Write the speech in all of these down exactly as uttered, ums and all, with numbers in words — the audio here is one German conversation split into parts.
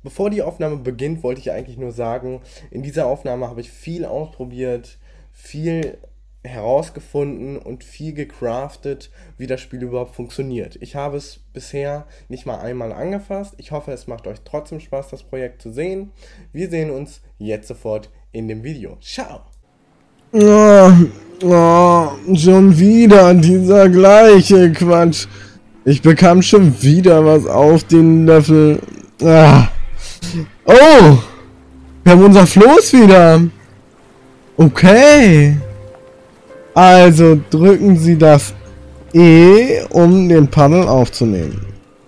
Bevor die Aufnahme beginnt, wollte ich eigentlich nur sagen, in dieser Aufnahme habe ich viel ausprobiert, viel herausgefunden und viel gecraftet, wie das Spiel überhaupt funktioniert. Ich habe es bisher nicht mal einmal angefasst. Ich hoffe, es macht euch trotzdem Spaß, das Projekt zu sehen. Wir sehen uns jetzt sofort in dem Video. Ciao! Oh, oh, schon wieder dieser gleiche Quatsch. Ich bekam schon wieder was auf den Löffel. Ah. Oh! Wir haben unser Floß wieder. Okay. Also drücken Sie das E, um den Paddel aufzunehmen.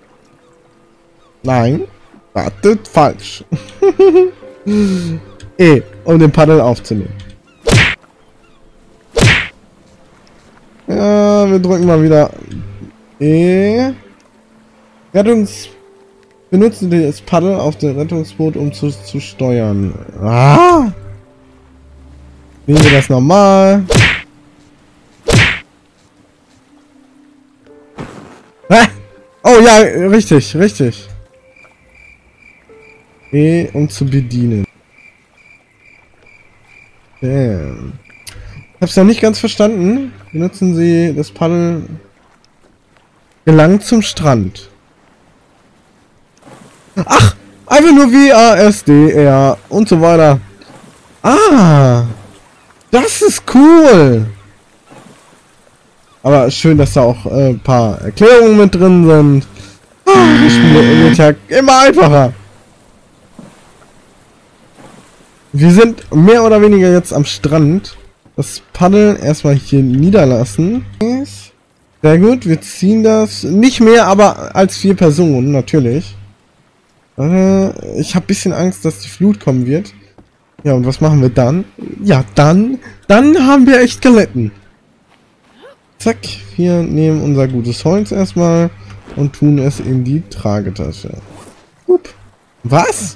Nein. Wartet, falsch. E, um den Paddel aufzunehmen. Ja, wir drücken mal wieder E. Rettungs... Benutzen das Paddel auf dem Rettungsboot, um zu, zu steuern. Ah! Nehmen wir das normal. Ah! Oh ja, richtig, richtig. E, um zu bedienen. Damn. Ich hab's noch nicht ganz verstanden. Benutzen Sie das Paddel. Gelangt zum Strand. Ach! Einfach nur W A S D R und so weiter. Ah! Das ist cool! Aber schön, dass da auch äh, ein paar Erklärungen mit drin sind. Ah, das Spiel wird ja immer einfacher. Wir sind mehr oder weniger jetzt am Strand. Das Paddel erstmal hier niederlassen. Sehr gut, wir ziehen das. Nicht mehr, aber als vier Personen, natürlich. Äh, ich habe ein bisschen Angst, dass die Flut kommen wird. Ja, und was machen wir dann? Ja, dann, dann haben wir echt Skeletten. Zack, wir nehmen unser gutes Holz erstmal und tun es in die Tragetasche. Hup. Was?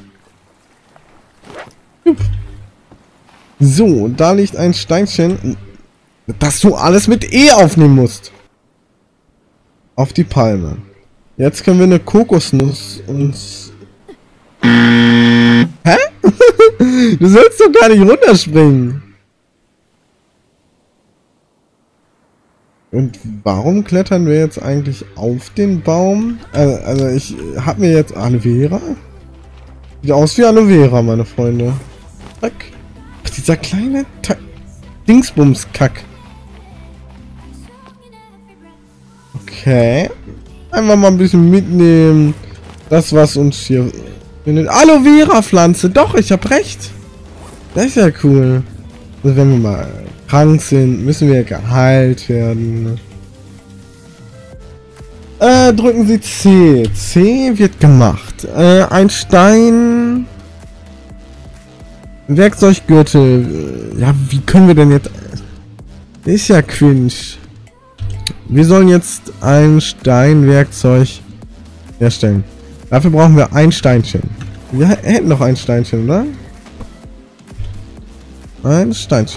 Hup. So, da liegt ein Steinchen, dass du alles mit E aufnehmen musst. Auf die Palme. Jetzt können wir eine Kokosnuss uns... Hä? Du sollst doch gar nicht runterspringen. Und warum klettern wir jetzt eigentlich auf den Baum? Also, also ich habe mir jetzt Aloe Vera. Sieht aus wie Aloe Vera, meine Freunde. Zack. Ach, dieser kleine Ta Dingsbums-Kack. Okay. Einfach mal ein bisschen mitnehmen. Das, was uns hier... Aloe Vera Pflanze. Doch, ich habe recht. Das ist ja cool. Also wenn wir mal krank sind, müssen wir geheilt werden. Äh, drücken Sie C. C wird gemacht. Äh, ein Stein. Werkzeuggürtel. Ja, wie können wir denn jetzt... Ist ja cringe. Wir sollen jetzt ein Steinwerkzeug herstellen. Dafür brauchen wir ein Steinchen. Wir hätten noch ein Steinchen, oder? Ein Steinchen.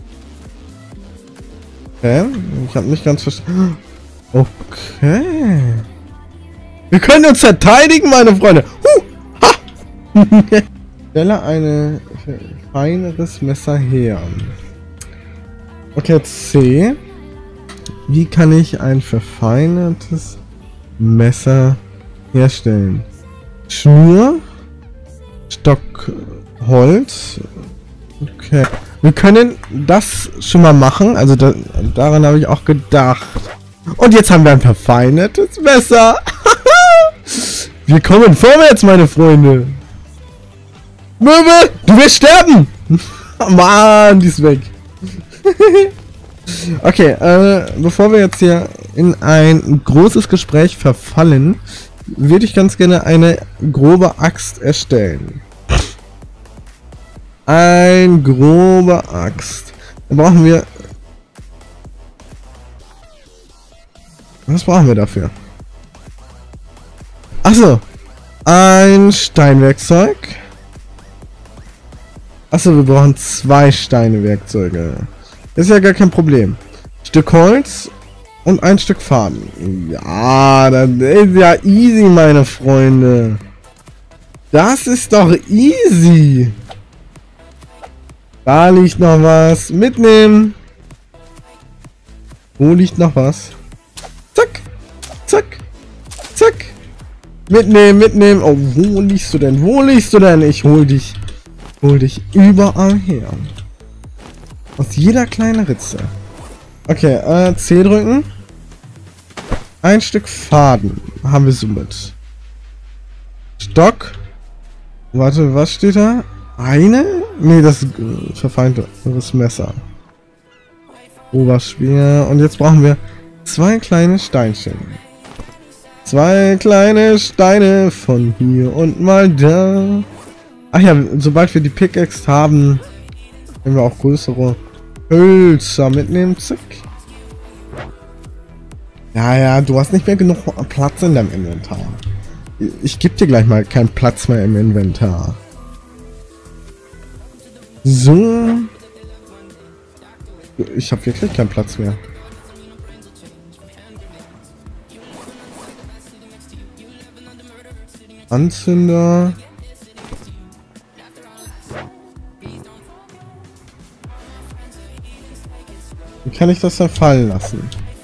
Okay. Ich habe nicht ganz verstanden. Okay. Wir können uns verteidigen, meine Freunde. Huh. Ha. Stelle ein feineres Messer her. Okay, C. Wie kann ich ein verfeinertes Messer herstellen? Schnur, Stock, Holz. Okay. Wir können das schon mal machen. Also da, daran habe ich auch gedacht. Und jetzt haben wir ein verfeinertes Messer. Wir kommen vorwärts, meine Freunde. Möbel, du wirst sterben. Mann, die ist weg. Okay, äh, bevor wir jetzt hier in ein großes Gespräch verfallen, würde ich ganz gerne eine grobe Axt erstellen. Ein grobe Axt. Dann brauchen wir... Was brauchen wir dafür? Achso. Ein Steinwerkzeug. Achso, wir brauchen zwei Steinewerkzeuge. Ist ja gar kein Problem. Stück Holz und ein Stück Faden. Ja, das ist ja easy, meine Freunde. Das ist doch easy. Da liegt noch was. Mitnehmen. Wo liegt noch was? Zack. Zack. Zack. Mitnehmen, mitnehmen. Oh, wo liegst du denn? Wo liegst du denn? Ich hol dich. Hol dich überall her. Aus jeder kleinen Ritze. Okay, äh, C drücken. Ein Stück Faden haben wir somit. Stock. Warte, was steht da? Eine? Nee, das ist äh, verfeindetes Messer. Oberspeer. Und jetzt brauchen wir zwei kleine Steinchen. Zwei kleine Steine von hier und mal da. Ach ja, sobald wir die Pickaxe haben, können wir auch größere Hölzer mitnehmen. Zack. Ja, ja, du hast nicht mehr genug Platz in deinem Inventar. Ich gebe dir gleich mal keinen Platz mehr im Inventar. So. Ich habe wirklich keinen Platz mehr. Anzünder. Wie kann ich das dann fallen lassen?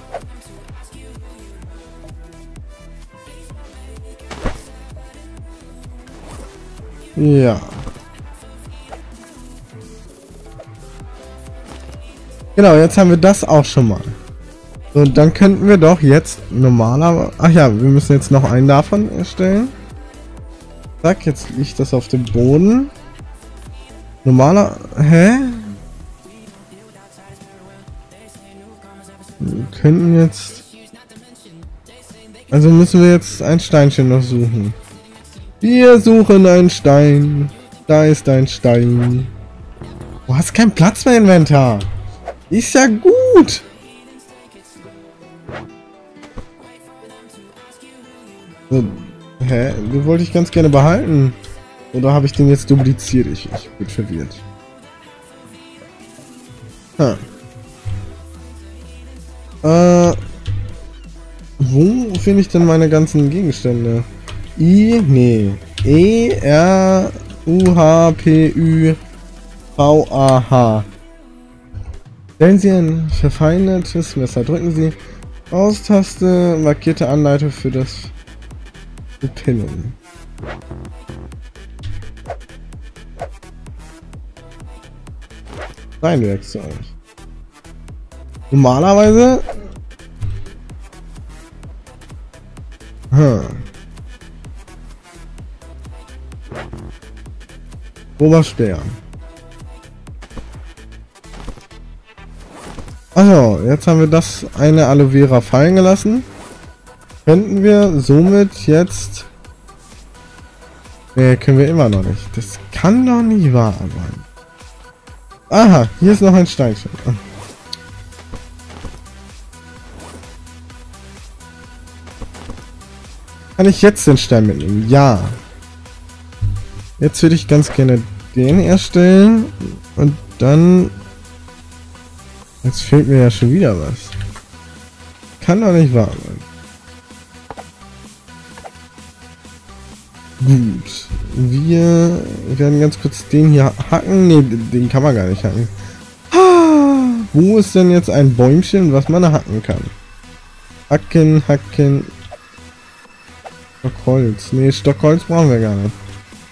Ja. Genau, jetzt haben wir das auch schon mal. So, und dann könnten wir doch jetzt normaler... Ach ja, wir müssen jetzt noch einen davon erstellen. Zack, jetzt liegt das auf dem Boden. Normaler... Hä? Wir könnten jetzt... Also müssen wir jetzt ein Steinchen noch suchen. Wir suchen einen Stein. Da ist ein Stein. Du hast keinen Platz mehr im Inventar. Ist ja gut. So, hä? Den wollte ich ganz gerne behalten. Oder habe ich den jetzt dupliziert? Ich, ich bin verwirrt. Hm. Äh, wo finde ich denn meine ganzen Gegenstände? I, nee. E, R, U, H, P, Ü, V, A, H. Stellen Sie ein verfeinertes Messer. Drücken Sie Maustaste, markierte Anleitung für das Bepinnen. Steinwerkzeug. Normalerweise... Hm. Oberspeer. Also, jetzt haben wir das eine Aloe Vera fallen gelassen. Könnten wir somit jetzt... Ne, können wir immer noch nicht. Das kann doch nicht wahr sein. Aha, hier ist noch ein Steinchen. Kann ich jetzt den Stein mitnehmen? Ja. Jetzt würde ich ganz gerne den erstellen. Und dann... Jetzt fehlt mir ja schon wieder was. Kann doch nicht wahr sein. Gut. Wir werden ganz kurz den hier hacken. Ne, den kann man gar nicht hacken. Ah, wo ist denn jetzt ein Bäumchen, was man hacken kann? Hacken, hacken. Stockholz. Ne, Stockholz brauchen wir gar nicht.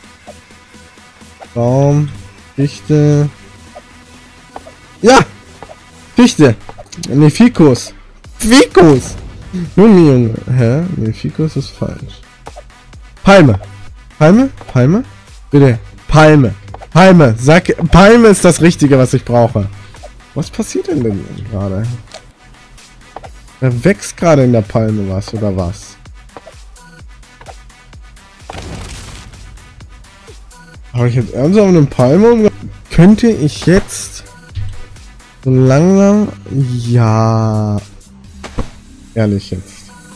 Baum. Fichte. Ja! Fichte! Ne, Fikus. Fikus! Junge, Junge. Hä? Ne, Fikus ist falsch. Palme. Palme? Palme? Bitte. Palme. Palme. Sag, Palme ist das Richtige, was ich brauche. Was passiert denn denn gerade? Da wächst gerade in der Palme was, oder was? Habe ich jetzt ernsthaft eine Palme umge... Könnte ich jetzt... So langsam... Ja... Ehrlich jetzt.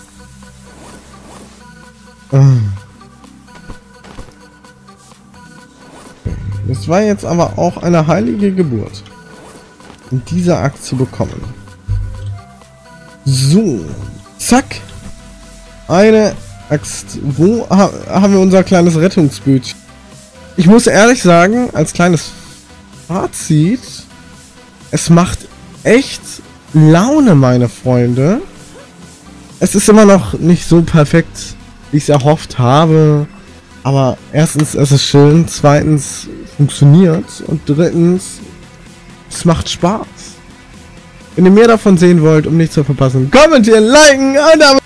Das war jetzt aber auch eine heilige Geburt, um diese Akt zu bekommen. So. Zack. Eine Axt, wo ha haben wir unser kleines Rettungsboot? Ich muss ehrlich sagen, als kleines Fazit, es macht echt Laune, meine Freunde. Es ist immer noch nicht so perfekt, wie ich es erhofft habe. Aber erstens, es ist schön. Zweitens, funktioniert. Und drittens, es macht Spaß. Wenn ihr mehr davon sehen wollt, um nichts zu verpassen, kommentieren, liken und abonnieren.